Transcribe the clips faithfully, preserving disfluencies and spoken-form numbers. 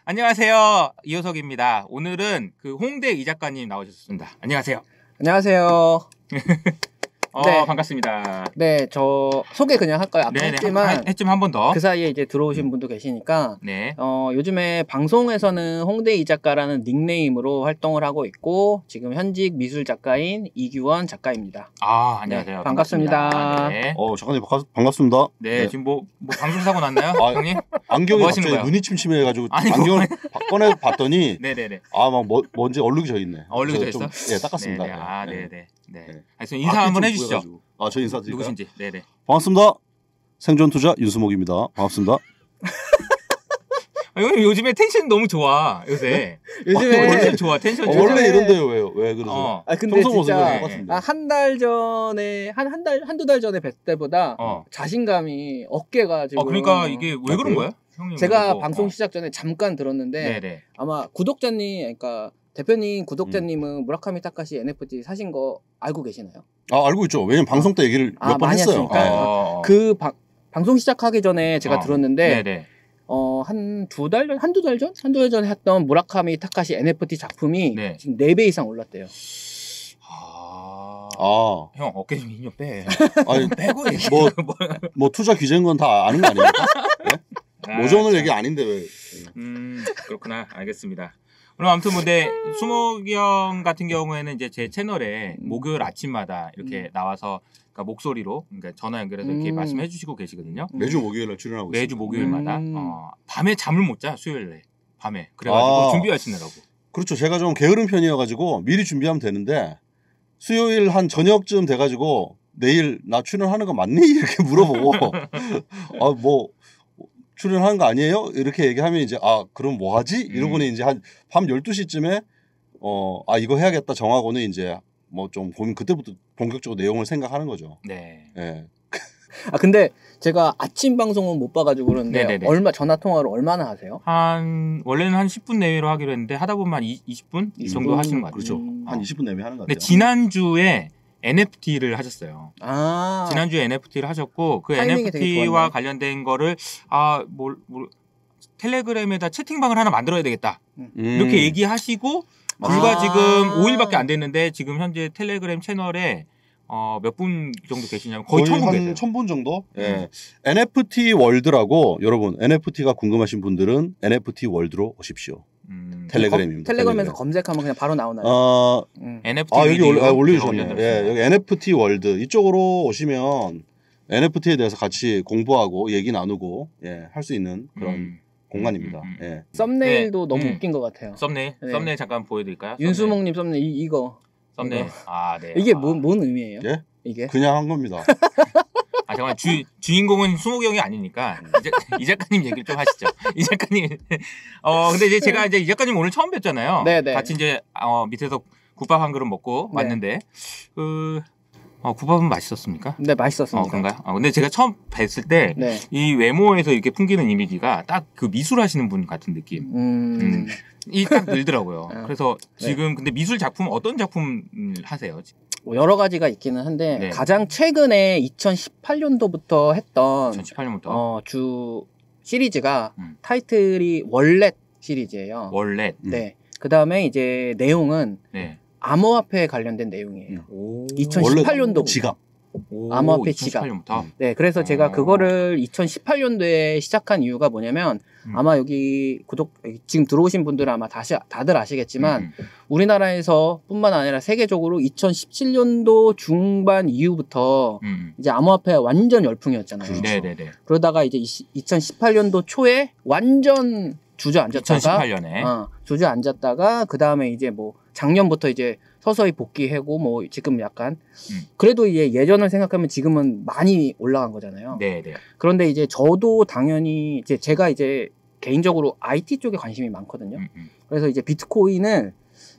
안녕하세요. 이효석입니다. 오늘은 그 홍대 이 작가님 나오셨습니다. 안녕하세요. 안녕하세요. 어, 네. 반갑습니다. 네, 저 소개 그냥 할까요? 아까 네네, 했지만 한, 했지만 한 번 더. 그 사이에 이제 들어오신 분도 계시니까 네. 어, 요즘에 방송에서는 홍대 이 작가라는 닉네임으로 활동을 하고 있고 지금 현직 미술 작가인 이규원 작가입니다. 아, 안녕하세요. 네, 반갑습니다. 반갑습니다. 네. 어, 작가님 반갑습니다. 네, 네. 지금 뭐, 뭐 방송 사고 났나요, 아, 형님? 안경이 뭐 갑자기 거예요? 눈이 침침해가지고 아니, 안경을 꺼내 봤더니 네네네. 아, 막 뭐, 뭔지 얼룩이 져 있네. 아, 얼룩이 져 그래서 있어? 좀, 예, 닦았습니다. 네네. 아, 네. 네네. 네. 네. 하여튼 인사 아, 한번 좀 해주시죠. 구해가지고. 아, 저 인사드릴까요? 누구신지. 네네. 반갑습니다. 생존투자 윤수목입니다. 반갑습니다. 아, 형님 요즘에 텐션 너무 좋아, 요새. 요즘에 텐션 좋아, 텐션 어, 좋아. 원래 이런데요, 왜요? 왜 그러세요? 어. 아 근데 평소 모습은 진짜 똑같은데. 아, 한 달 전에 한 한 달 한두 달 전에 뵀을 때보다 어. 자신감이 어깨가 지금 아, 그러니까 이게 왜 아, 그런 그래요? 거야? 형님. 제가 그리고, 방송 어. 시작 전에 잠깐 들었는데 네네. 아마 구독자님 그러니까 대표님 음. 구독자님은 무라카미 타카시 엔에프티 사신 거 알고 계시나요? 아, 알고 있죠. 왜냐면 방송 때 얘기를 아, 몇 번 많이 했어요. 했으니까. 예. 어. 그 방, 방송 시작하기 전에 제가 어. 들었는데 네네. 어, 한 두 달 전, 한두 달 전? 한두 달 전에 했던 무라카미 타카시 엔에프티 작품이 네. 지금 네 배 이상 올랐대요. 아. 아, 형 어깨 좀 힘좀 빼. 아니, 빼고 얘기해. 뭐, 뭐 투자 규제인 건 다 아는 거 아닙니까? 아, 모전을 참. 얘기 아닌데 왜? 음, 그렇구나. 알겠습니다. 그럼 아무튼 뭐, 네, 수목이 형 같은 경우에는 이제 제 채널에 목요일 아침마다 이렇게 음. 나와서 그러니까 목소리로, 그러니까 전화 연결해서 이렇게 음. 말씀해 주시고 계시거든요. 매주 목요일에 출연하고 있어요. 매주 목요일마다. 음. 어, 밤에 잠을 못 자, 수요일에. 밤에. 그래가지고 아. 준비하시느라고. 그렇죠. 제가 좀 게으른 편이어가지고 미리 준비하면 되는데 수요일 한 저녁쯤 돼가지고 내일 나 출연하는 거 맞니? 이렇게 물어보고 아, 뭐 출연하는 거 아니에요? 이렇게 얘기하면 이제 아, 그럼 뭐 하지? 이러고는 음. 이제 한 밤 열두 시쯤에 어, 아, 이거 해야겠다 정하고는 이제 뭐 좀 고민 그때부터 본격적으로 내용을 생각하는 거죠. 네. 예. 아, 근데 제가 아침 방송은 못 봐가지고 그러는데 네네네. 얼마, 전화 통화를 얼마나 하세요? 한, 원래는 한 십 분 내외로 하기로 했는데 하다 보면 한 이십 분? 이 정도 분? 하시는 것 같아요. 그렇죠. 음. 한 이십 분 내면 하는 것 근데 같아요. 지난주에 엔에프티를 하셨어요. 아. 지난주에 엔에프티를 하셨고 그 타이밍이 되게 엔에프티와 좋았네. 관련된 거를 아, 뭘, 뭘 텔레그램에다 채팅방을 하나 만들어야 되겠다. 음. 이렇게 얘기하시고 불과 아. 지금 오 일밖에 안 됐는데 지금 현재 텔레그램 채널에 어, 몇 분 정도 계시냐면 거의 천 분 계세요. 한 천 분 정도? 예. 음. 엔에프티 월드라고 여러분 엔에프티가 궁금하신 분들은 엔에프티 월드로 오십시오. 음, 텔레그램입니다. 텔레그램에서 텔레그램. 검색하면 그냥 바로 나오나요? 어, 음. 엔에프티 아, 여기 비디오 올려, 아, 올려주셨네. 올려드렸습니다. 예, 여기 엔에프티 월드 이쪽으로 오시면 엔에프티에 대해서 같이 공부하고 얘기 나누고 예, 할 수 있는 그런 음, 공간입니다. 음, 음, 음. 예. 썸네일도 네. 너무 음. 웃긴 것 같아요. 썸네일, 네. 썸네일 잠깐 보여드릴까요? 윤수목님 썸네일 이, 이거 썸네일. 이거. 아, 네. 이게 아. 뭐, 뭔 의미예요? 예? 이게? 그냥 한 겁니다. 아, 잠깐만, 주, 주인공은 수목이 형이 아니니까, 이, 작, 이 작가님 얘기를 좀 하시죠. 이 작가님. 어, 근데 이제 제가 이제 이 작가님 오늘 처음 뵀잖아요. 네네. 같이 이제, 어, 밑에서 국밥 한 그릇 먹고 네. 왔는데, 그, 어, 국밥은 맛있었습니까? 네, 맛있었습니다. 어, 그런가요? 어, 근데 제가 처음 뵀을 때, 네. 이 외모에서 이렇게 풍기는 이미지가 딱 그 미술 하시는 분 같은 느낌. 음. 음. 이 딱 늘더라고요. 아, 그래서 네. 지금 근데 미술 작품 어떤 작품 하세요? 뭐 여러 가지가 있기는 한데 네. 가장 최근에 이천십팔 년도부터 했던 이천십팔 년부터 어, 주 시리즈가 음. 타이틀이 월렛 시리즈예요. 월렛. 네. 그 다음에 이제 내용은 네. 암호화폐에 관련된 내용이에요. 음. 오. 이천십팔 년도 지갑. 오, 암호화폐 지갑. 이천십팔 년부터. 네, 그래서 제가 어. 그거를 이천십팔 년도에 시작한 이유가 뭐냐면 음. 아마 여기 구독 지금 들어오신 분들은 아마 다시 다들 아시겠지만 음, 음. 우리나라에서 뿐만 아니라 세계적으로 이천십칠 년도 중반 이후부터 음. 이제 암호화폐가 완전 열풍이었잖아요. 그렇죠. 네네네. 그러다가 이제 이천십팔 년도 초에 완전 주저앉았다가 이천십팔 년에. 어, 주저앉았다가 그 다음에 이제 뭐 작년부터 이제 서서히 복귀하고 뭐 지금 약간 음. 그래도 이제 예전을 생각하면 지금은 많이 올라간 거잖아요. 네네. 그런데 이제 저도 당연히 이제 제가 이제 개인적으로 아이티 쪽에 관심이 많거든요. 음, 음. 그래서 이제 비트코인을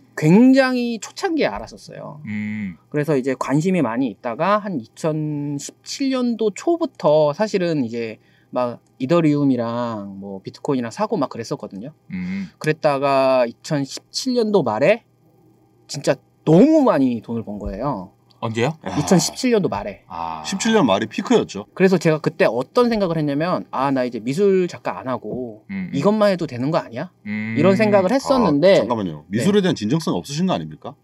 굉장히 초창기에 알았었어요. 음. 그래서 이제 관심이 많이 있다가 한 이천십칠 년도 초부터 사실은 이제 막 이더리움이랑 뭐 비트코인이랑 사고 막 그랬었거든요. 음. 그랬다가 이천십칠 년도 말에 진짜 너무 많이 돈을 번 거예요. 언제요? 이천십칠 년도 말에. 아. 십칠 년 말이 피크였죠. 그래서 제가 그때 어떤 생각을 했냐면 아, 나 이제 미술 작가 안 하고 음. 이것만 해도 되는 거 아니야? 음. 이런 생각을 했었는데 아, 잠깐만요. 미술에 대한 진정성 없으신 거 아닙니까?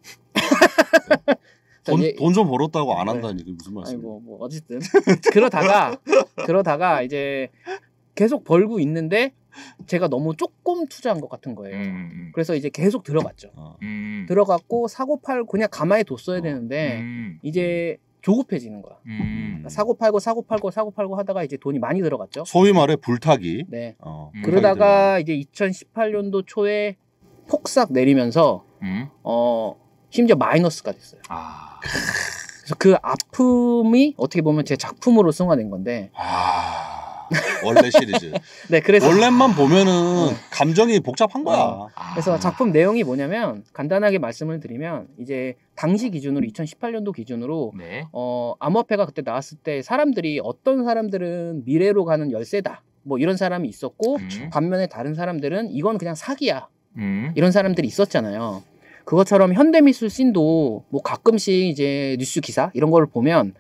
예. 돈 좀 벌었다고 안 네. 한다니 그 무슨 아니 말씀이에요? 뭐, 뭐 어쨌든 그러다가 그러다가 이제 계속 벌고 있는데 제가 너무 조금 투자한 것 같은 거예요. 음. 그래서 이제 계속 들어갔죠. 어. 음. 들어갔고 사고 팔고 그냥 가만히 뒀어야 어. 되는데 음. 이제 조급해지는 거야. 음. 그러니까 사고 팔고 사고 팔고 사고 팔고 하다가 이제 돈이 많이 들어갔죠. 소위 말해 불타기. 네. 어, 음. 불타기 그러다가 이제 이천십팔 년도 초에 폭삭 내리면서 음. 어 심지어 마이너스가 됐어요. 아. 그래서 그 아픔이 어떻게 보면 제 작품으로 승화된 건데. 아, 원래 시리즈. 네, 그래서 원래만 보면은 감정이 복잡한 거야. 아. 그래서 작품 내용이 뭐냐면 간단하게 말씀을 드리면 이제 당시 기준으로 이천십팔 년도 기준으로 네. 어 암호화폐가 그때 나왔을 때 사람들이 어떤 사람들은 미래로 가는 열쇠다 뭐 이런 사람이 있었고 음. 반면에 다른 사람들은 이건 그냥 사기야 음. 이런 사람들이 있었잖아요. 그것처럼 현대미술 씬도 뭐 가끔씩 이제 뉴스 기사 이런 걸 보면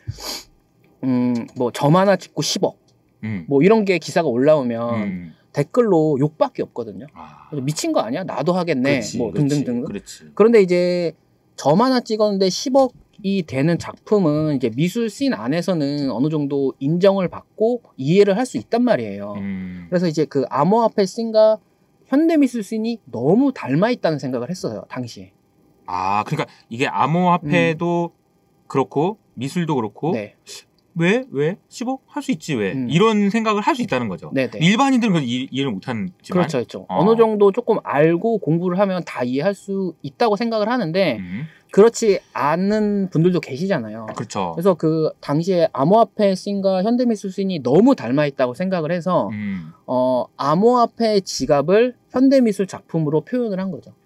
음 뭐 점 하나 찍고 십억 음. 뭐 이런 게 기사가 올라오면 음. 댓글로 욕밖에 없거든요. 아. 그래서 미친 거 아니야? 나도 하겠네. 그렇지, 뭐 그렇지, 등등등. 그렇지. 그런데 이제 점 하나 찍었는데 십억이 되는 작품은 이제 미술 씬 안에서는 어느 정도 인정을 받고 이해를 할 수 있단 말이에요. 음. 그래서 이제 그 암호화폐 씬과 현대미술 씬이 너무 닮아 있다는 생각을 했어요. 당시에. 아, 그러니까 이게 암호화폐도 그렇고 미술도 그렇고 음. 네. 왜? 왜? 십억? 할 수 있지 왜? 음. 이런 생각을 할 수 있다는 거죠. 네네. 일반인들은 그건 이, 이해를 못하지만 그렇죠, 그렇죠. 어. 어느 정도 조금 알고 공부를 하면 다 이해할 수 있다고 생각을 하는데 음. 그렇지 않은 분들도 계시잖아요. 그렇죠. 그래서 그 당시에 암호화폐 씬과 현대미술 씬이 너무 닮아 있다고 생각을 해서 음. 어 암호화폐 지갑을 현대미술 작품으로 표현을 한 거죠.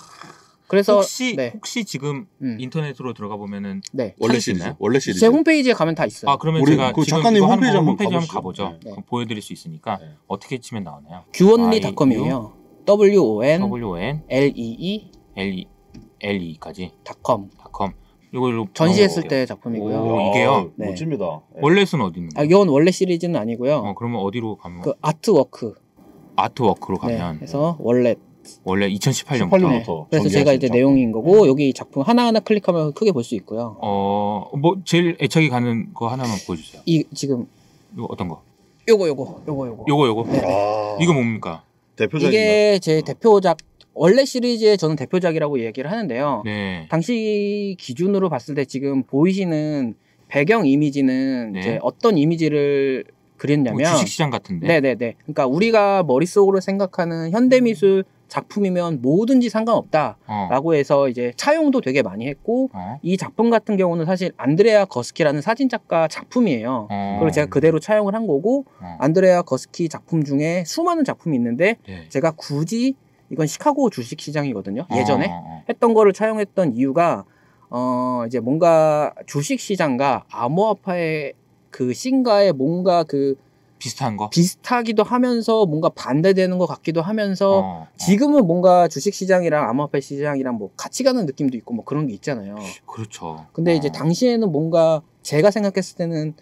그래서 혹시 네, 혹시 지금 음, 인터넷으로 들어가 보면은 네. 원래 찾을 수 시리즈. 있나요? 원래 시리즈. 제 홈페이지에 가면 다 있어요. 아 그러면 우리 제가 그 지금 작가님 이거 하는 홈페이지 거 한번 홈페이지 한번 가보시죠. 가보죠. 네. 그럼 보여드릴 수 있으니까 네. 어떻게 치면 나오나요? 규원리 닷컴이에요. W O N W O N L E E L E L E까지 닷컴 닷컴 이걸로 전시했을 넣어볼게요. 때 작품이고요. 오, 이게요? 네. 멋집니다. 네. 원래는 어디 있는 아, 거예요? 이건 원래 시리즈는 아니고요. 어 그러면 어디로 가면 그 아트워크. 아트워크로 네. 가면 그래서 원래 원래 이천십팔 년부터 십팔 네. 년부터 그래서 전개하신 제가 이제 작품. 내용인 거고 여기 작품 하나하나 클릭하면 크게 볼 수 있고요. 어 뭐 제일 애착이 가는 거 하나만 보여주세요. 이 지금 이거 어떤 거? 요거 요거 요거 요거. 요거 요거 네. 아, 이거 뭡니까? 대표작인가? 이게 제 대표작 원래 시리즈의 저는 대표작이라고 얘기를 하는데요. 네. 당시 기준으로 봤을 때 지금 보이시는 배경 이미지는 네. 이제 어떤 이미지를 뭐 그렸냐면 주식시장 같은데. 네네네. 그러니까 우리가 머릿속으로 생각하는 현대미술 작품이면 뭐든지 상관없다라고 어. 해서 이제 차용도 되게 많이 했고 어. 이 작품 같은 경우는 사실 안드레아 거스키라는 사진작가 작품이에요. 어. 그걸 제가 그대로 차용을 한 거고 어. 안드레아 거스키 작품 중에 수많은 작품이 있는데 네. 제가 굳이 이건 시카고 주식시장이거든요. 예전에 어, 어, 어. 했던 거를 차용했던 이유가 어 이제 뭔가 주식시장과 암호화폐의 그 씬과의 뭔가 그 비슷한 거. 비슷하기도 하면서 뭔가 반대되는 것 같기도 하면서 어, 어. 지금은 뭔가 주식시장이랑 암호화폐 시장이랑 뭐 같이 가는 느낌도 있고 뭐 그런 게 있잖아요. 그렇죠. 근데 이제 어. 당시에는 뭔가 제가 생각했을 때는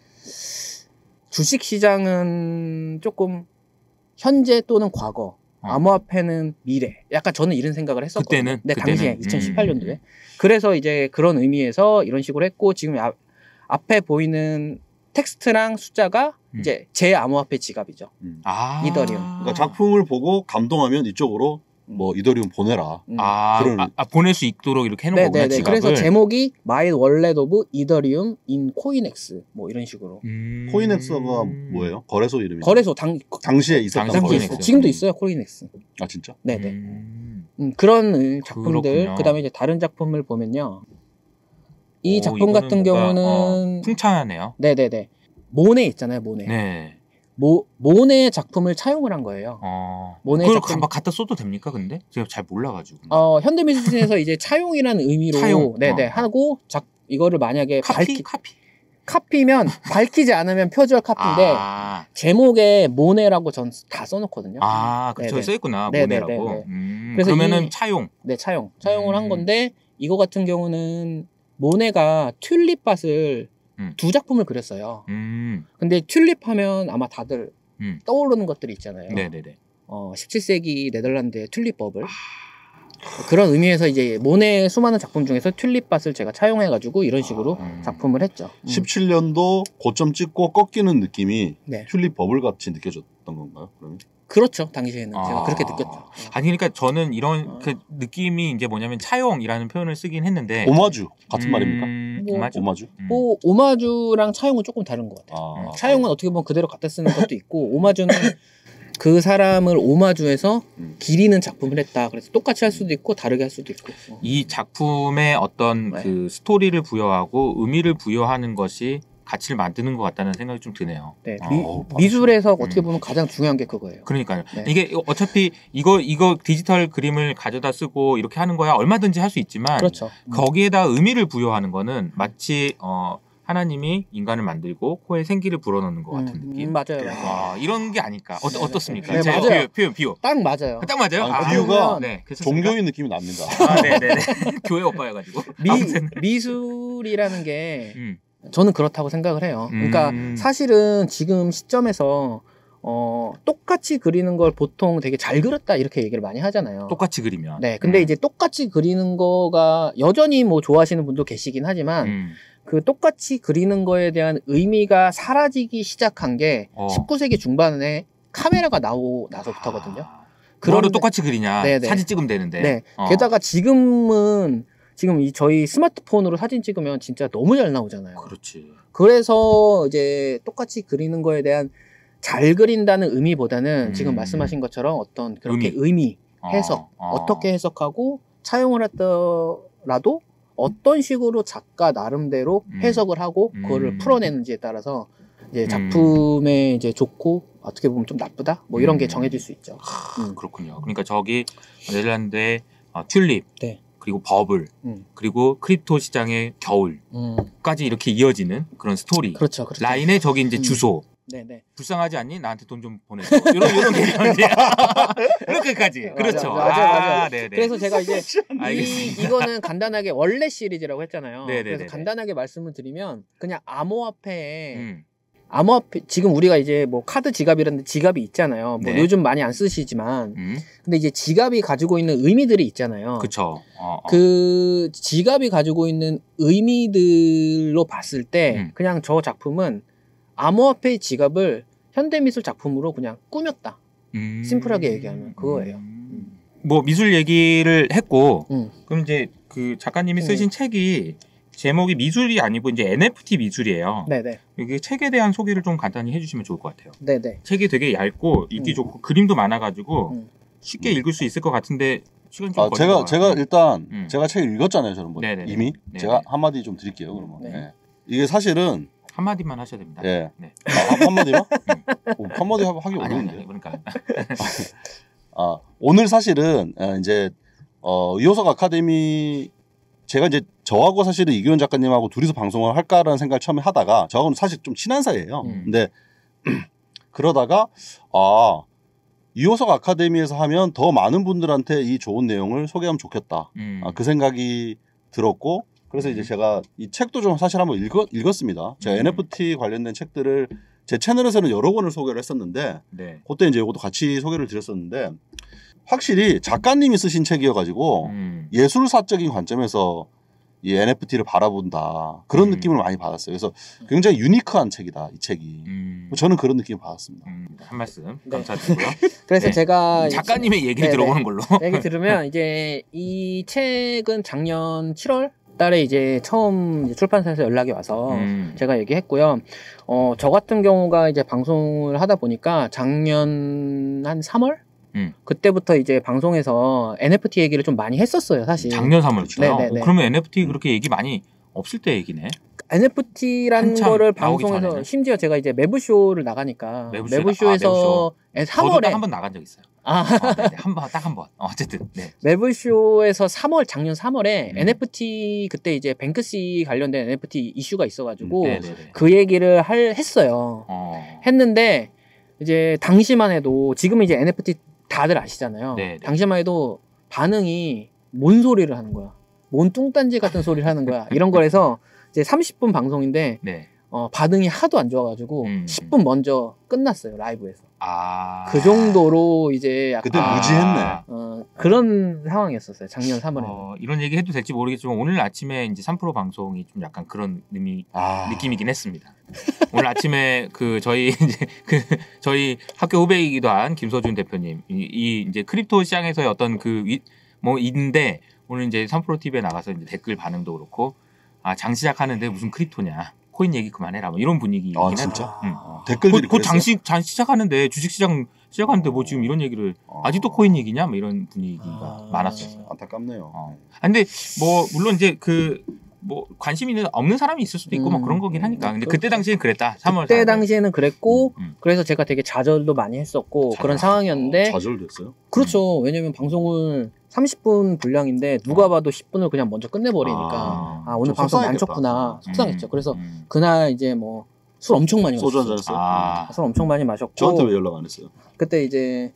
주식시장은 조금 현재 또는 과거, 어. 암호화폐는 미래. 약간 저는 이런 생각을 했었거든요. 그때는? 네, 그때는? 당시에 이천십팔 년도에. 음. 그래서 이제 그런 의미에서 이런 식으로 했고 지금 앞, 앞에 보이는 텍스트랑 숫자가 음. 이제 제 암호화폐 지갑이죠. 음. 아. 이더리움. 그러니까 작품을 보고 감동하면 이쪽으로 뭐 이더리움 보내라. 음. 아, 그런- 아, 아, 보낼 수 있도록 이렇게 해놓은 거구나, 네네네. 지갑을. 그래서 제목이 My Wallet of Ethereum in Coinex 뭐 이런 식으로. 음. 코인엑스가 뭐예요? 거래소 이름이? 거래소 당 당시에 있었던 당시 당시에 거래소. 있어요. 코이넥스. 지금도 있어요, 코이넥스. 아 진짜? 네네. 음. 음, 그런 음, 작품들, 그렇군요. 그 다음에 이제 다른 작품을 보면요. 이 오, 작품 이거는 같은 뭔가, 경우는, 어, 풍창하네요. 네네네. 모네 있잖아요, 모네. 네. 모, 모네 작품을 차용을 한 거예요. 어. 모네 그걸 작품- 가- 갖다 써도 됩니까, 근데? 제가 잘 몰라가지고. 어, 현대미술에서 이제 차용이라는 의미로, 차용. 네네, 어. 하고, 작, 이거를 만약에 카피? 밝히, 카피? 카피면, 밝히지 않으면 표절 카피인데, 아, 제목에 모네라고 전 다 써놓거든요. 아, 그 저기 네네. 써있구나, 네네네네. 모네라고. 음, 그래서 그러면은 이- 차용. 네, 차용. 차용을 한 음. 건데, 이거 같은 경우는 모네가 튤립밭을 음. 두 작품을 그렸어요. 음. 근데 튤립 하면 아마 다들 음. 떠오르는 것들이 있잖아요. 네네네. 어, 십칠 세기 네덜란드의 튤립 버블. 그런 의미에서 이제 모네의 수많은 작품 중에서 튤립밭을 제가 차용해가지고 이런 식으로 음. 작품을 했죠. 음. 십칠 년도 고점 찍고 꺾이는 느낌이 네. 튤립 버블 같이 느껴졌던 건가요? 그러면? 그렇죠. 당시에는 아. 제가 그렇게 느꼈죠. 아니 그러니까 저는 이런 어. 그 느낌이 이제 뭐냐면 차용이라는 표현을 쓰긴 했는데 오마주 같은 음, 말입니까? 뭐, 오마주. 오마주? 음. 뭐 오마주랑 차용은 조금 다른 것 같아요. 아, 음, 차용은 어떻게 보면 그대로 갖다 쓰는 것도 있고 오마주는 그 사람을 오마주해서 음. 기리는 작품을 했다. 그래서 똑같이 할 수도 있고 다르게 할 수도 있고. 어. 이 작품에 어떤 네. 그 스토리를 부여하고 의미를 부여하는 것이 가치를 만드는 것 같다는 생각이 좀 드네요. 네, 어. 미, 어, 미술에서 음. 어떻게 보면 가장 중요한 게 그거예요. 그러니까요. 네. 이게 어차피 이거 이거 디지털 그림을 가져다 쓰고 이렇게 하는 거야 얼마든지 할 수 있지만 그렇죠. 음. 거기에다 의미를 부여하는 거는 마치 어, 하나님이 인간을 만들고 코에 생기를 불어넣는 것 같은 음, 느낌. 음, 맞아요. 맞아요. 아, 이런 게 아닐까. 어, 네, 어떻습니까? 네, 제 맞아요. 표현, 표현 비유. 딱 맞아요. 딱 맞아요? 아니, 아, 비유가 네, 괜찮습니까? 종교인 느낌이 납니다. 아, 네네네. 교회 오빠여가지고. 미, 아무튼. 미술이라는 게 음. 저는 그렇다고 생각을 해요. 그러니까 음. 사실은 지금 시점에서 어, 똑같이 그리는 걸 보통 되게 잘 그렸다 이렇게 얘기를 많이 하잖아요. 똑같이 그리면. 네, 근데 음. 이제 똑같이 그리는 거가 여전히 뭐 좋아하시는 분도 계시긴 하지만 음. 그 똑같이 그리는 거에 대한 의미가 사라지기 시작한 게 어. 십구 세기 중반에 카메라가 나오 나서부터거든요. 아, 그거를 그런데- 똑같이 그리냐. 네네. 사진 찍으면 되는데. 네. 어. 게다가 지금은 지금 이 저희 스마트폰으로 사진 찍으면 진짜 너무 잘 나오잖아요. 그렇지. 그래서 이제 똑같이 그리는 거에 대한 잘 그린다는 의미보다는 음. 지금 말씀하신 것처럼 어떤 그렇게 의미. 의미, 어, 해석, 어. 어떻게 해석하고 차용을 했더라도 어떤 식으로 작가 나름대로 음. 해석을 하고 음. 그거를 풀어내는지에 따라서 이제 음. 작품에 이제 좋고 어떻게 보면 좀 나쁘다 뭐 이런 게 음. 정해질 수 있죠. 음. 그렇군요. 그러니까 저기 네덜란드의 어, 튤립, 네. 그리고 버블, 음. 그리고 크립토 시장의 겨울까지 음. 이렇게 이어지는 그런 스토리. 그렇죠, 그렇죠. 라인에 저기 이제 음. 주소. 네네. 불쌍하지 않니? 나한테 돈 좀 보내줘. 이런 이런 개념이지. 이렇게까지. 그렇죠. 맞아, 맞아, 맞아. 아, 네네. 그래서 제가 이제 이, 알겠습니다. 이거는 간단하게 원래 시리즈라고 했잖아요. 네네네네. 그래서 간단하게 말씀을 드리면 그냥 암호화폐에 음. 암호화폐 지금 우리가 이제 뭐 카드 지갑이라는 지갑이 있잖아요. 뭐 네. 요즘 많이 안 쓰시지만 음. 근데 이제 지갑이 가지고 있는 의미들이 있잖아요. 그쵸. 어, 어. 그 지갑이 가지고 있는 의미들로 봤을 때 음. 그냥 저 작품은 암호화폐의 지갑을 현대미술 작품으로 그냥 꾸몄다. 음. 심플하게 얘기하면 그거예요. 음. 뭐 미술 얘기를 했고 음. 그럼 이제 그 작가님이 음. 쓰신 책이 제목이 미술이 아니고 이제 엔에프티 미술이에요. 네네. 여기 책에 대한 소개를 좀 간단히 해주시면 좋을 것 같아요. 네네. 책이 되게 얇고 읽기 음. 좋고 그림도 많아가지고 음. 쉽게 읽을 수 있을 것 같은데 시간 좀 아, 걸릴 제가 것 제가 같아요. 일단 음. 제가 책을 읽었잖아요, 저는 뭐 네네네. 이미 네네. 제가 한마디 좀 드릴게요, 그러면. 네. 예. 이게 사실은 한 마디만 하셔야 됩니다. 예. 네. 아, 한마디요? 오, 한마디 하- 하기 아니 아니 어려운데. 아니 그러니까 아, 오늘 사실은 어, 이제 어, 이호석 아카데미 제가 이제 저하고 사실은 이규현 작가님하고 둘이서 방송을 할까라는 생각을 처음에 하다가 저하고는 사실 좀 친한 사이예요. 음. 근데 그러다가 아 이호석 아카데미에서 하면 더 많은 분들한테 이 좋은 내용을 소개하면 좋겠다. 음. 아, 그 생각이 들었고 그래서 이제 음. 제가 이 책도 좀 사실 한번 읽었, 읽었습니다. 제가 음. 엔에프티 관련된 책들을 제 채널에서는 여러 권을 소개를 했었는데 네. 그때 이제 이것도 같이 소개를 드렸었는데 확실히 작가님이 쓰신 책이어가지고 음. 예술사적인 관점에서 이 엔에프티를 바라본다 그런 음. 느낌을 많이 받았어요. 그래서 굉장히 유니크한 책이다 이 책이. 음. 저는 그런 느낌을 받았습니다. 음. 한 말씀 네. 감사드리고요. 그래서 네. 제가 작가님의 얘기를 네네. 들어보는 걸로. 얘기 들으면 이제 이 책은 작년 칠월 달에 이제 처음 이제 출판사에서 연락이 와서 음. 제가 얘기했고요. 어, 저 같은 경우가 이제 방송을 하다 보니까 작년 한 삼월? 음. 그때부터 이제 방송에서 엔에프티 얘기를 좀 많이 했었어요, 사실. 작년 삼월부터요. 네네네. 어, 그러면 엔에프티 그렇게 얘기 많이 없을 때 얘기네. 엔에프티라는 한참 거를 나오기 방송에서 전에는? 심지어 제가 이제 매부쇼를 나가니까 매부쇼 매부쇼에서 저도 삼월에 딱 한 번 나간 적 있어요. 아, 어, 네네. 한 번, 딱 한 번. 어, 어쨌든. 네. 매부쇼에서 삼월 작년 삼월에 음. 엔에프티 그때 이제 뱅크시 관련된 엔에프티 이슈가 있어가지고 네네네. 그 얘기를 할 했어요. 어. 했는데 이제 당시만 해도 지금 이제 엔에프티 다들 아시잖아요. 네네. 당시만 해도 반응이 뭔 소리를 하는 거야. 뭔 뚱딴지 같은 소리를 하는 거야. 이런 거에서 이제 삼십 분 방송인데 네. 어, 반응이 하도 안 좋아가지고 음. 십 분 먼저 끝났어요 라이브에서. 아. 그 정도로 이제 약간 그때 무지했네. 어, 그런 상황이었었어요. 작년 삼 월에. 어, 이런 얘기 해도 될지 모르겠지만 오늘 아침에 이제 삼 프로 방송이 좀 약간 그런 의미 아. 느낌이긴 했습니다. 오늘 아침에 그 저희 이제 그 저희 학교 후배이기도 한 김서준 대표님 이, 이 이제 크립토 시장에서의 어떤 그 뭐 있는데 오늘 이제 삼 프로 티비에 나가서 이제 댓글 반응도 그렇고 아, 장 시작하는데 무슨 크립토냐. 코인 얘기 그만해라. 뭐 이런 분위기이긴 아, 했죠. 진짜? 응. 댓글들이 곧 그랬어요? 장시 장 시작하는데 주식 시장 시작하는데 뭐 지금 이런 얘기를 아직도 코인 얘기냐? 뭐 이런 분위기가 아. 많았었어요. 안타깝네요. 어. 아, 근데 뭐 물론 이제 그 뭐 관심 있는 없는 사람이 있을 수도 있고 뭐 음. 그런 거긴 하니까. 근데 그렇죠. 그때 당시엔 그랬다. 삼월 그때 당시에는 그랬고 음. 그래서 제가 되게 좌절도 많이 했었고 좌절. 그런 상황이었는데 좌절됐어요? 그렇죠. 왜냐면 방송을 삼십 분 분량인데 누가 봐도 십 분을 그냥 먼저 끝내버리니까 아, 아, 오늘 좀 방송 속상했겠다. 많쳤구나 속상했죠. 음, 그래서 음. 그날 이제 뭐 술 엄청 많이 소주 마셨어요. 한잔 했어요? 아. 술 엄청 많이 마셨고 저한테 왜 연락 안 했어요? 그때 이제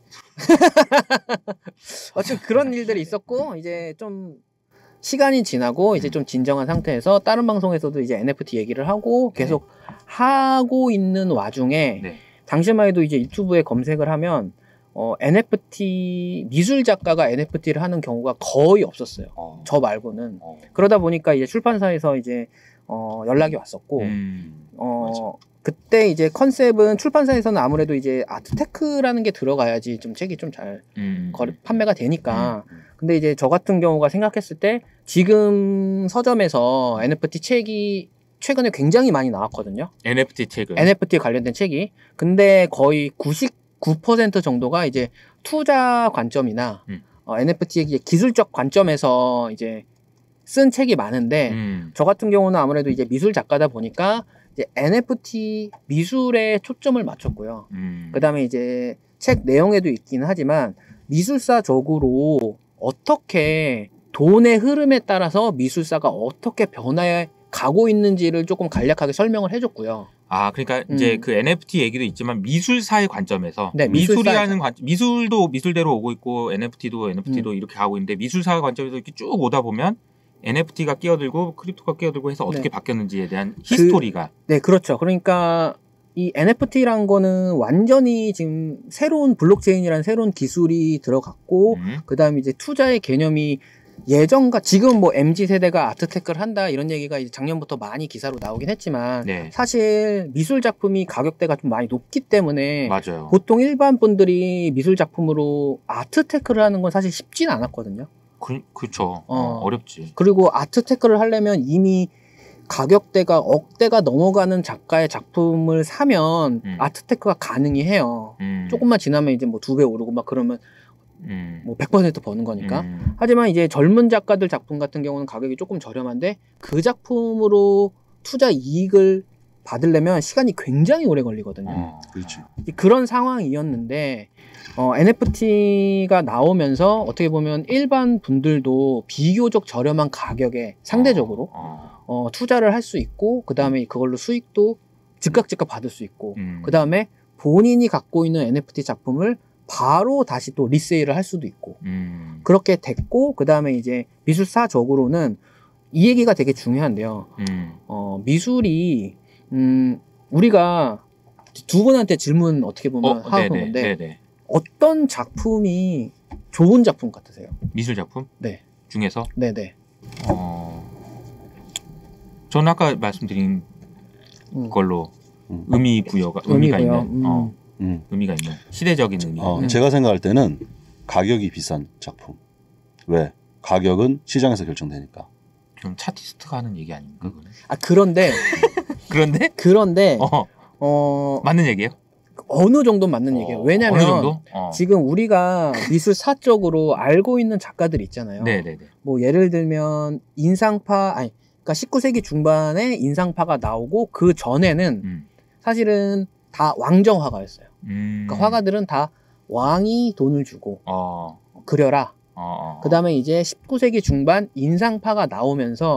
어쨌든 그런 일들이 있었고 이제 좀 시간이 지나고 이제 좀 진정한 상태에서 다른 방송에서도 이제 엔에프티 얘기를 하고 계속 네. 하고 있는 와중에 네. 당시만 해도 이제 유튜브에 검색을 하면 어, 엔에프티 미술 작가가 엔에프티를 하는 경우가 거의 없었어요. 어. 저 말고는. 어. 그러다 보니까 이제 출판사에서 이제 어, 연락이 왔었고 음. 어, 그때 이제 컨셉은 출판사에서는 아무래도 이제 아트테크라는 게 들어가야지 좀 책이 좀 잘 음. 판매가 되니까. 음. 근데 이제 저 같은 경우가 생각했을 때 지금 서점에서 엔에프티 책이 최근에 굉장히 많이 나왔거든요. 엔에프티 책은 엔에프티에 관련된 책이. 근데 거의 구십구 퍼센트 정도가 이제 투자 관점이나 음. 어, 엔에프티의 기술적 관점에서 이제 쓴 책이 많은데 음. 저 같은 경우는 아무래도 이제 미술 작가다 보니까 이제 엔에프티 미술에 초점을 맞췄고요. 음. 그 다음에 이제 책 내용에도 있기는 하지만 미술사적으로 어떻게 돈의 흐름에 따라서 미술사가 어떻게 변해 가고 있는지를 조금 간략하게 설명을 해줬고요. 아, 그러니까 이제 음. 그 엔에프티 얘기도 있지만 미술사의 관점에서 네, 미술이라는 미술사의 관 미술도 미술대로 오고 있고 엔에프티도 엔에프티도 음. 이렇게 가고 있는데 미술사의 관점에서 이렇게 쭉 오다 보면 엔에프티가 끼어들고 크립토가 끼어들고 해서 어떻게 네. 바뀌었는지에 대한 히스토리가 네, 그렇죠. 그러니까 이 엔에프티란 거는 완전히 지금 새로운 블록체인이라는 새로운 기술이 들어갔고 음. 그 다음에 이제 투자의 개념이 예전과 지금 뭐 엠지 세대가 아트테크를 한다 이런 얘기가 이제 작년부터 많이 기사로 나오긴 했지만 네. 사실 미술 작품이 가격대가 좀 많이 높기 때문에 맞아요. 보통 일반 분들이 미술 작품으로 아트테크를 하는 건 사실 쉽지는 않았거든요. 그, 그렇죠. 어. 어, 어렵지. 그리고 아트테크를 하려면 이미 가격대가 억대가 넘어가는 작가의 작품을 사면 음. 아트테크가 가능이 해요. 음. 조금만 지나면 이제 뭐 두 배 오르고 막 그러면 음. 뭐 백 퍼센트 버는 거니까. 음. 하지만 이제 젊은 작가들 작품 같은 경우는 가격이 조금 저렴한데 그 작품으로 투자 이익을 받으려면 시간이 굉장히 오래 걸리거든요. 어. 그렇지. 그런 상황이었는데 어, 엔에프티가 나오면서 어떻게 보면 일반 분들도 비교적 저렴한 가격에 상대적으로 어. 어, 투자를 할 수 있고 그 다음에 그걸로 수익도 즉각 즉각 받을 수 있고 음. 그 다음에 본인이 갖고 있는 엔에프티 작품을 바로 다시 또 리세일을 할 수도 있고 음. 그렇게 됐고 그 다음에 이제 미술사적으로는 이 얘기가 되게 중요한데요. 음. 어, 미술이 음, 우리가 두 분한테 질문 어떻게 보면 어, 하고 네네. 건데 네네. 어떤 작품이 좋은 작품 같으세요? 미술 작품 네, 중에서 네네. 어. 저는 아까 말씀드린 음. 걸로 음. 의미 부여가 의미가 의미고요. 있는 음. 어, 음. 의미가 있는 시대적인 의미. 어, 음. 제가 생각할 때는 가격이 비싼 작품. 왜? 가격은 시장에서 결정되니까. 좀 차티스트가 하는 얘기 아닙니까? 그거는? 아 그런데 그런데 그런데 어, 어 맞는 얘기예요? 어느 정도 맞는 얘기예요. 어, 왜냐면 어느 정도? 어. 지금 우리가 미술사적으로 알고 있는 작가들 있잖아요. 네네네. 뭐 예를 들면 인상파 아니 그러니까 십구 세기 중반에 인상파가 나오고 그 전에는 음. 사실은 다 왕정화가였어요. 음. 그러니까 화가들은 다 왕이 돈을 주고 어. 그려라. 어. 어. 그 다음에 이제 십구 세기 중반 인상파가 나오면서 음.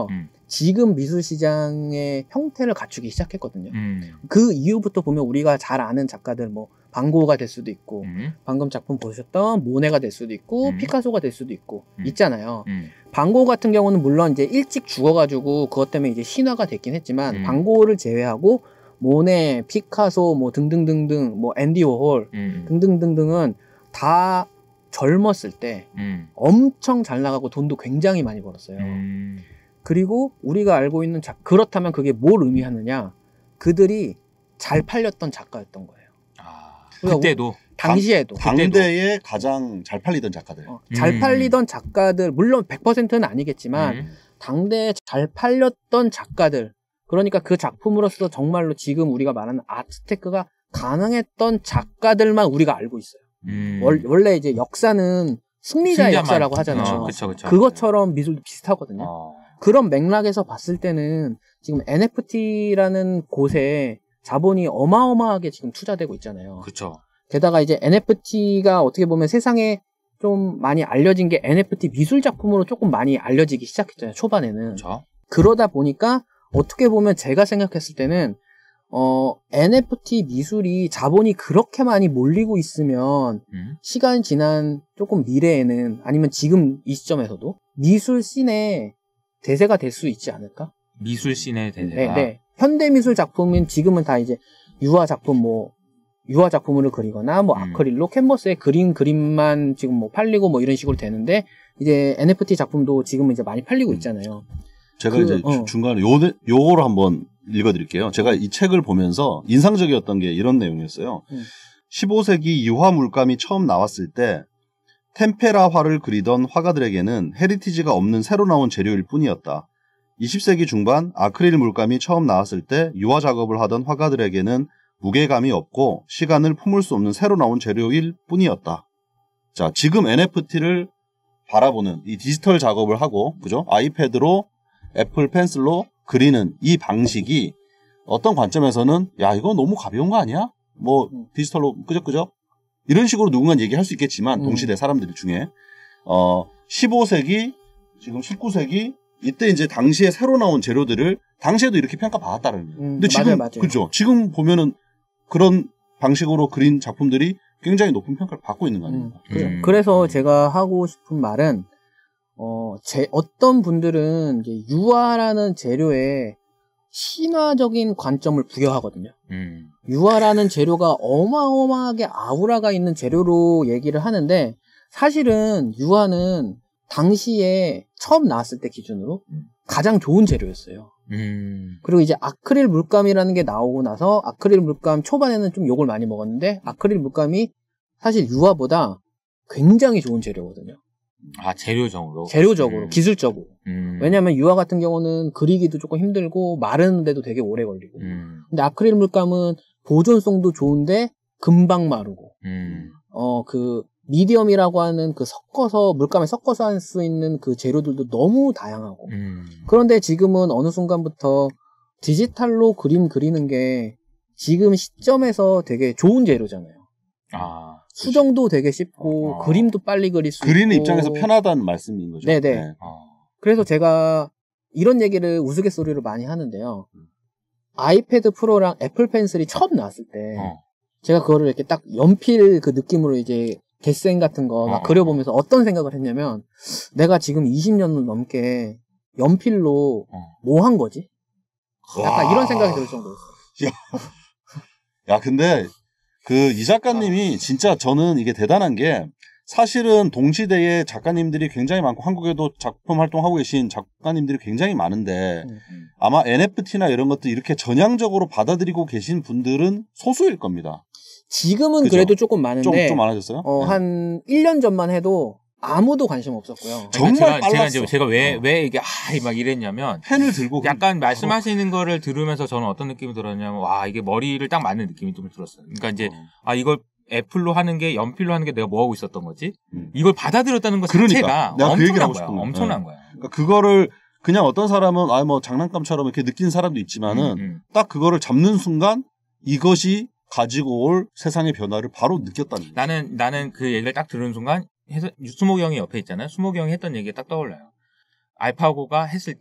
지금 미술 시장의 형태를 갖추기 시작했거든요. 음. 그 이후부터 보면 우리가 잘 아는 작가들 뭐 반고가 될 수도 있고 음. 방금 작품 보셨던 모네가 될 수도 있고 음. 피카소가 될 수도 있고 음. 있잖아요. 음. 반고 같은 경우는 물론 이제 일찍 죽어가지고 그것 때문에 이제 신화가 됐긴 했지만 음. 반고를 제외하고 모네, 피카소 뭐 등등등등 뭐 앤디 워홀 음. 등등등등은 다 젊었을 때 음. 엄청 잘 나가고 돈도 굉장히 많이 벌었어요. 음. 그리고 우리가 알고 있는 작 그렇다면 그게 뭘 의미하느냐? 그들이 잘 팔렸던 작가였던 거예요. 아, 그러니까 그때도 당시에도 당대에 가장 잘 팔리던 작가들. 어, 잘 음. 팔리던 작가들 물론 백 퍼센트는 아니겠지만 음. 당대에 잘 팔렸던 작가들 그러니까 그 작품으로서 정말로 지금 우리가 말하는 아트테크가 가능했던 작가들만 우리가 알고 있어요. 음. 월, 원래 이제 역사는 승리자의 승자만. 역사라고 하잖아요. 어, 그쵸, 그쵸. 그것처럼 미술도 비슷하거든요. 어. 그런 맥락에서 봤을 때는 지금 엔에프티라는 곳에 자본이 어마어마하게 지금 투자되고 있잖아요. 그쵸. 게다가 이제 엔에프티가 어떻게 보면 세상에 좀 많이 알려진 게 엔에프티 미술 작품으로 조금 많이 알려지기 시작했잖아요. 초반에는. 그쵸. 그러다 보니까 어떻게 보면 제가 생각했을 때는 어 엔에프티 미술이 자본이 그렇게 많이 몰리고 있으면 음. 시간이 지난 조금 미래에는 아니면 지금 이 시점에서도 미술 씬의 대세가 될 수 있지 않을까? 미술 씬의 네, 대세가. 네. 현대 미술 작품은 지금은 다 이제 유화 작품 뭐 유화 작품으로 그리거나 뭐 음. 아크릴로 캔버스에 그린 그림만 지금 뭐 팔리고 뭐 이런 식으로 되는데 이제 엔에프티 작품도 지금은 이제 많이 팔리고 있잖아요. 제가 그, 이제 어. 중간에 요 요거를 한번 읽어드릴게요. 제가 이 책을 보면서 인상적이었던 게 이런 내용이었어요. 음. 십오 세기 유화 물감이 처음 나왔을 때 템페라화를 그리던 화가들에게는 헤리티지가 없는 새로 나온 재료일 뿐이었다. 이십 세기 중반 아크릴 물감이 처음 나왔을 때 유화 작업을 하던 화가들에게는 무게감이 없고 시간을 품을 수 없는 새로 나온 재료일 뿐이었다. 자, 지금 엔에프티를 바라보는 이 디지털 작업을 하고, 그죠? 아이패드로 애플 펜슬로 그리는 이 방식이 어떤 관점에서는 야, 이거 너무 가벼운 거 아니야? 뭐 디지털로 끄적끄적 이런 식으로 누군가는 얘기할 수 있겠지만 음. 동시대 사람들 중에 어 십오 세기 지금 십구 세기 이때 이제 당시에 새로 나온 재료들을 당시에도 이렇게 평가받았다는 거예요. 음, 근데 지금 맞아요, 맞아요. 그죠? 지금 보면은 그런 방식으로 그린 작품들이 굉장히 높은 평가를 받고 있는 거 음, 아닙니까? 그, 음. 그래서 제가 하고 싶은 말은 어, 제, 어떤 분들은 이제 유화라는 재료에 신화적인 관점을 부여하거든요. 음. 유화라는 재료가 어마어마하게 아우라가 있는 재료로 얘기를 하는데 사실은 유화는 당시에 처음 나왔을 때 기준으로 음. 가장 좋은 재료였어요. 음. 그리고 이제 아크릴 물감이라는 게 나오고 나서 아크릴 물감 초반에는 좀 욕을 많이 먹었는데 아크릴 물감이 사실 유화보다 굉장히 좋은 재료거든요. 아, 재료적으로. 재료적으로, 음. 기술적으로. 음. 왜냐하면 유화 같은 경우는 그리기도 조금 힘들고 마르는데도 되게 오래 걸리고. 음. 근데 아크릴 물감은 보존성도 좋은데 금방 마르고. 음. 어, 그 미디엄이라고 하는 그 섞어서 물감에 섞어서 할 수 있는 그 재료들도 너무 다양하고. 음. 그런데 지금은 어느 순간부터 디지털로 그림 그리는 게 지금 시점에서 되게 좋은 재료잖아요. 아. 수정도 되게 쉽고 어. 그림도 빨리 그릴 수 그리는 있고. 입장에서 편하다는 말씀인 거죠. 네네. 네. 어. 그래서 제가 이런 얘기를 우스갯소리로 많이 하는데요. 아이패드 프로랑 애플 펜슬이 처음 나왔을 때 어. 제가 그거를 이렇게 딱 연필 그 느낌으로 이제 겟생 같은 거 막 어, 그려보면서 어떤 생각을 했냐면 내가 지금 이십 년 넘게 연필로 어. 뭐 한 거지? 약간 와. 이런 생각이 들 정도였어요. 야, 근데 그 이 작가님이 진짜 저는 이게 대단한 게 사실은 동시대에 작가님들이 굉장히 많고 한국에도 작품 활동하고 계신 작가님들이 굉장히 많은데 음. 아마 엔에프티나 이런 것들 이렇게 전향적으로 받아들이고 계신 분들은 소수일 겁니다. 지금은 그죠? 그래도 조금 좀, 많은데 좀 많아졌어요? 어, 네. 한 일 년 전만 해도 아무도 관심 없었고요. 정말 그러니까 제가, 제가 빨랐어. 이제 제가 왜, 어. 왜 이게, 아, 막 이랬냐면, 펜을 들고 약간 그냥 말씀하시는 거를 들으면서 저는 어떤 느낌이 들었냐면, 와, 이게 머리를 딱 맞는 느낌이 좀 들었어요. 그러니까 이제, 어. 아, 이걸 애플로 하는 게, 연필로 하는 게 내가 뭐 하고 있었던 거지? 음. 이걸 받아들였다는 것 그러니까. 자체가 내가 그 얘기를 엄청난 하고 거야. 싶은 거야. 엄청난 네. 거야. 그러니까 그거를 그냥 어떤 사람은 아 뭐 장난감처럼 이렇게 느낀 사람도 있지만은 음, 음. 딱 그거를 잡는 순간 이것이 가지고 올 세상의 변화를 바로 느꼈다는 거예요. 나는, 나는 그 얘기를 딱 들은 순간, 해서, 수목이 형이 옆에 있잖아요. 수목이 형이 했던 얘기가 딱 떠올라요. 알파고가 했을 때,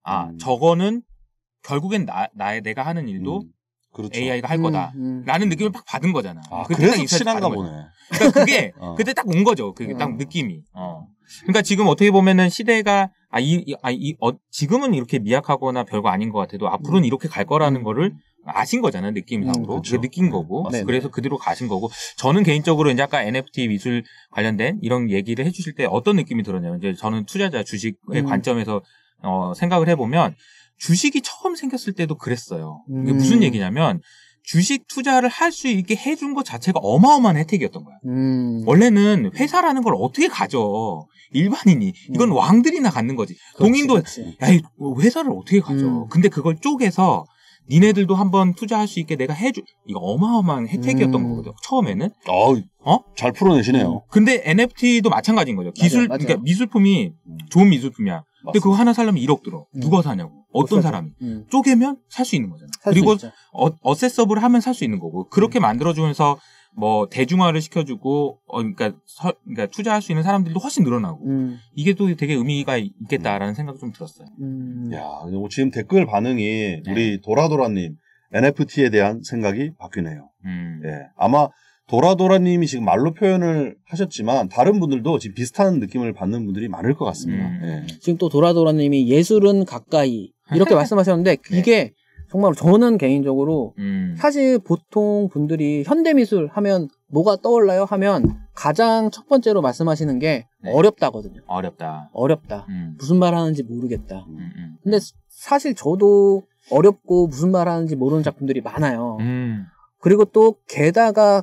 아 음. 저거는 결국엔 나, 나 내가 하는 일도 음. 그렇죠. 에이아이가 할 거다. 음, 음. 라는 느낌을 팍 받은 거잖아. 아, 그때 그래서 딱 인사이트 친한가 받은 보네. 거잖아. 그러니까 그게 어. 그때 딱 온 거죠. 그게 딱 어. 느낌이. 어. 그러니까 지금 어떻게 보면은 시대가 아, 이, 이, 아, 이, 어, 지금은 이렇게 미약하거나 별거 아닌 것 같아도 앞으로는 이렇게 갈 거라는 음. 거를 아신 거잖아요. 느낌상으로. 음, 그쵸. 그게 느낀 거고. 맞습니다. 그래서 그대로 가신 거고. 저는 개인적으로 이제 아까 엔에프티 미술 관련된 이런 얘기를 해주실 때 어떤 느낌이 들었냐면 이제 저는 투자자 주식의 음. 관점에서 어, 생각을 해보면 주식이 처음 생겼을 때도 그랬어요. 이게 음. 무슨 얘기냐면 주식 투자를 할 수 있게 해준 것 자체가 어마어마한 혜택이었던 거야. 음. 원래는 회사라는 걸 어떻게 가져? 일반인이. 이건 음. 왕들이나 갖는 거지. 그렇지, 동인도 그렇지. 야, 이 회사를 어떻게 가져? 음. 근데 그걸 쪼개서 니네들도 한번 투자할 수 있게 내가 해줘. 이거 어마어마한 혜택이었던 음. 거거든. 처음에는. 어, 어? 잘 풀어내시네요. 근데 엔에프티도 마찬가지인 거죠. 기술, 맞아요. 그러니까 미술품이 음. 좋은 미술품이야. 근데 그거 맞습니다. 하나 살려면 일억 들어. 음. 누가 사냐고. 어떤 못 사죠. 사람이. 음. 쪼개면 살 수 있는 거잖아. 살수 그리고 있죠. 어, 어세서블 하면 살 수 있는 거고. 그렇게 만들어주면서 뭐 대중화를 시켜주고, 어, 그러니까, 서, 그러니까 투자할 수 있는 사람들도 훨씬 늘어나고. 음. 이게 또 되게 의미가 있겠다라는 생각이 좀 들었어요. 음. 야, 뭐 지금 댓글 반응이 우리 도라도라님 엔에프티에 대한 생각이 바뀌네요. 음. 예, 아마 도라도라님이 지금 말로 표현을 하셨지만 다른 분들도 지금 비슷한 느낌을 받는 분들이 많을 것 같습니다. 음. 예. 지금 또 도라도라님이 예술은 가까이 이렇게 말씀하셨는데 네. 이게 정말 저는 개인적으로 음. 사실 보통 분들이 현대미술 하면 뭐가 떠올라요 하면 가장 첫 번째로 말씀하시는 게 네. 어렵다거든요. 어렵다. 어렵다. 음. 무슨 말 하는지 모르겠다. 음, 음. 근데 사실 저도 어렵고 무슨 말 하는지 모르는 작품들이 많아요. 음. 그리고 또 게다가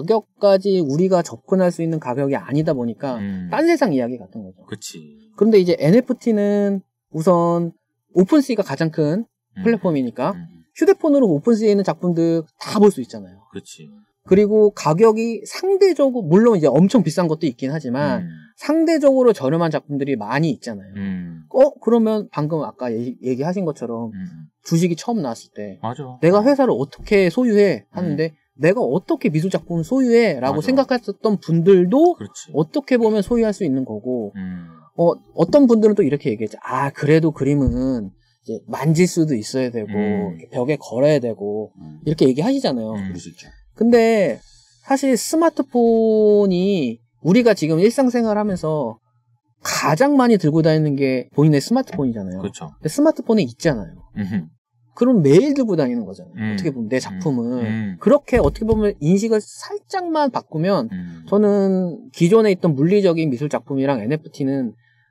가격까지 우리가 접근할 수 있는 가격이 아니다 보니까 음. 딴 세상 이야기 같은 거죠. 그치. 그런데 이제 엔에프티는 우선 오픈시가 가장 큰 음. 플랫폼이니까 음. 휴대폰으로 오픈시에 있는 작품들 다 볼 수 있잖아요. 그치. 그리고 가격이 상대적으로 물론 이제 엄청 비싼 것도 있긴 하지만 음. 상대적으로 저렴한 작품들이 많이 있잖아요. 음. 어 그러면 방금 아까 얘기, 얘기하신 것처럼 음. 주식이 처음 나왔을 때 맞아. 내가 회사를 어떻게 소유해 하는데 내가 어떻게 미술 작품을 소유해 라고 맞아. 생각했었던 분들도 그렇지. 어떻게 보면 소유할 수 있는 거고 음. 어, 어떤 분들은 또 이렇게 얘기했죠. 아 그래도 그림은 이제 만질 수도 있어야 되고 음. 벽에 걸어야 되고 음. 이렇게 얘기하시잖아요. 음. 그럴 수 있죠. 근데 사실 스마트폰이 우리가 지금 일상생활 하면서 가장 많이 들고 다니는 게 본인의 스마트폰이잖아요. 그렇죠. 근데 스마트폰에 있잖아요. 음. 그럼 매일 들고 다니는 거잖아요. 음. 어떻게 보면 내 작품을. 음. 그렇게 어떻게 보면 인식을 살짝만 바꾸면 음. 저는 기존에 있던 물리적인 미술 작품이랑 엔에프티는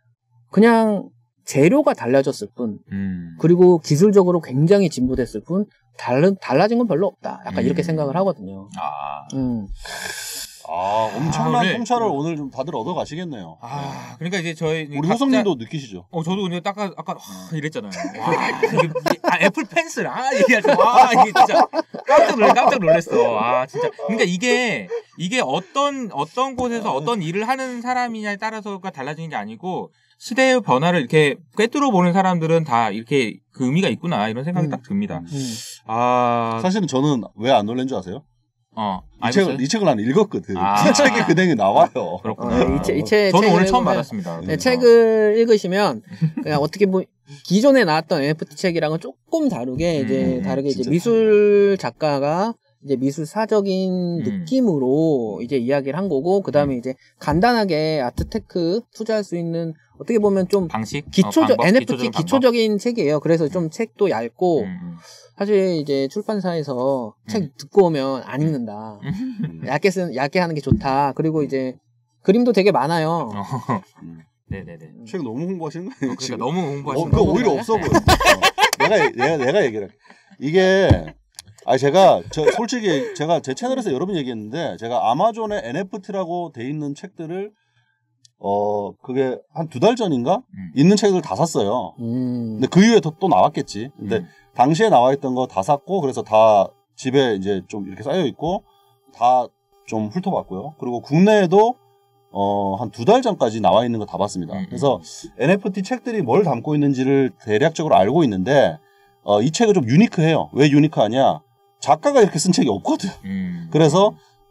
그냥 재료가 달라졌을 뿐 음. 그리고 기술적으로 굉장히 진보됐을 뿐 달라, 달라진 건 별로 없다. 약간 음. 이렇게 생각을 하거든요. 아. 음. 아, 엄청난 아, 오늘- 통찰을 오늘 좀 다들 얻어 가시겠네요. 아, 그러니까 이제 저희 우리 각자- 효성님도 느끼시죠? 어, 저도 근데 아까 아까 와, 이랬잖아요. 와, 이게, 아, 애플 펜슬, 아, 얘기하지 마. 이게 진짜 깜짝 놀래, 깜짝 놀랐어. 아, 진짜. 그러니까 이게 이게 어떤 어떤 곳에서 어떤 일을 하는 사람이냐에 따라서가 달라지는 게 아니고 시대의 변화를 이렇게 꿰뚫어 보는 사람들은 다 이렇게 그 의미가 있구나 이런 생각이 음. 딱 듭니다. 음. 아, 사실은 저는 왜 안 놀란 줄 아세요? 어, 이 알겠어요? 책을, 이 책을 난 읽었거든. 아. 이 책에 그 내용이 나와요. 그렇구나. 어, 이 책- 이 책- 저는 오늘 책을 처음 읽으면- 받았습니다. 네, 음. 책을 읽으시면 그냥 어떻게 보면 기존에 나왔던 엔에프티 책이랑은 조금 다르게 이제 음, 다르게 이제 진짜 미술 작가가 이제 미술 사적인 음. 느낌으로 이제 이야기를 한 거고 그 다음에 이제 간단하게 아트테크 투자할 수 있는 어떻게 보면 좀 방식, 기초적 어, 방법, 엔에프티 기초적인 방법. 기초적인 책이에요. 그래서 좀 책도 얇고 음, 음. 사실 이제 출판사에서 음. 책 듣고 오면 안 읽는다. 음. 얇게 쓴 얇게 하는 게 좋다. 그리고 이제 그림도 되게 많아요. 어. 음. 네네네. 책 너무 홍보하시는 거 아니에요? 그러니까 지금? 너무 어, 홍보하시는 그거 거. 오히려 없어 보여. 어. 내가, 내가, 내가 얘기를 할게. 이게, 아, 제가, 저, 솔직히, 제가 제 채널에서 여러 번 얘기했는데, 제가 아마존에 엔에프티라고 돼 있는 책들을, 어, 그게 한 두 달 전인가? 음. 있는 책을 다 샀어요. 음. 근데 그 이후에 또, 또 나왔겠지. 근데 음. 당시에 나와 있던 거 다 샀고, 그래서 다 집에 이제 좀 이렇게 쌓여 있고, 다 좀 훑어봤고요. 그리고 국내에도, 어, 한 두 달 전까지 나와 있는 거 다 봤습니다. 음. 그래서 엔에프티 책들이 뭘 담고 있는지를 대략적으로 알고 있는데, 어, 이 책은 좀 유니크해요. 왜 유니크하냐? 작가가 이렇게 쓴 책이 없거든. 음. 그래서,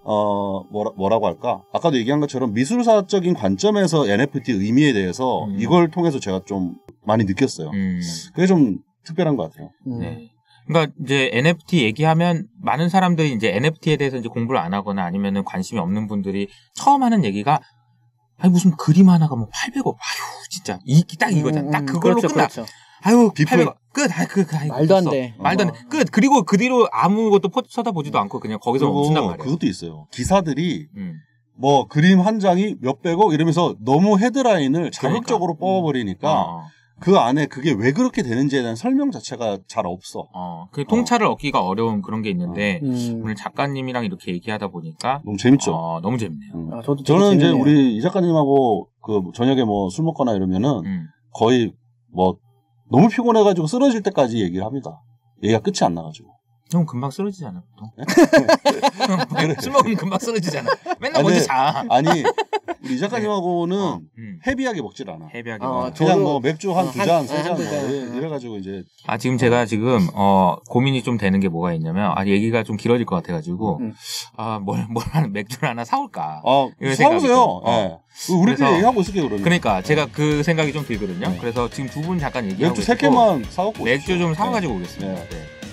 어 뭐라, 뭐라고 할까? 아까도 얘기한 것처럼 미술사적인 관점에서 엔에프티 의미에 대해서 음. 이걸 통해서 제가 좀 많이 느꼈어요. 음. 그게 좀 특별한 것 같아요. 음. 네. 그러니까 이제 엔에프티 얘기하면 많은 사람들이 이제 엔에프티에 대해서 이제 공부를 안 하거나 아니면은 관심이 없는 분들이 처음 하는 얘기가 아니 무슨 그림 하나가 뭐 팔백억 아유 진짜 이 딱 이거잖아. 음, 딱 음, 그걸로 그렇죠, 끝나. 그렇죠. 아유 비플. 팔백억 끝. 아이 그, 그 아이, 말도 안 됐어. 돼. 말도 안 어. 돼. 끝. 그리고 그 뒤로 아무것도 포 쳐다보지도 않고 그냥 거기서 멈춘단 그리고 말이에요. 그것도 있어요. 기사들이 음. 뭐 그림 한 장이 몇백억 이러면서 너무 헤드라인을 자극적으로 뽑아버리니까 어, 그 안에 그게 왜 그렇게 되는지에 대한 설명 자체가 잘 없어. 어, 그 통찰을 얻기가 어려운 그런 게 있는데 음. 오늘 작가님이랑 이렇게 얘기하다 보니까 너무 재밌죠. 어, 너무 재밌네요. 음. 아, 저도 되게 저는 이제 재밌네요. 우리 이 작가님하고 그 저녁에 뭐 술 먹거나 이러면은 음. 거의 뭐 너무 피곤해가지고 쓰러질 때까지 얘기를 합니다. 얘기가 끝이 안 나가지고. 형 금방 쓰러지잖아. 보통. 그래. 술 먹으면 금방 쓰러지잖아. 맨날 아니, 먼저 자. 아니 우리 이 작가님하고는 어, 음. 헤비하게 먹질 않아. 헤비하게. 어, 먹어요. 저- 그냥 저도- 뭐 맥주 한 어, 두 한- 잔, 세 한 잔 두 뭐 잔. 이래- 이래가지고 이제 아 지금 제가 지금 어 고민이 좀 되는 게 뭐가 있냐면 아 얘기가 좀 길어질 것 같아가지고 음. 아뭘뭘 하나 맥주를 하나 사올까. 아 이런 사오세요. 생각이 좀, 어. 예. 우리끼리 그래서- 얘기하고 있을게요 그러면. 그러니까 제가 그 생각이 좀 들거든요. 네. 그래서 지금 두 분 잠깐 얘기하고 맥주 세 있고 캔만 사갖고 맥주 오십시오. 좀 사가지고 오겠습니다. 네. 네.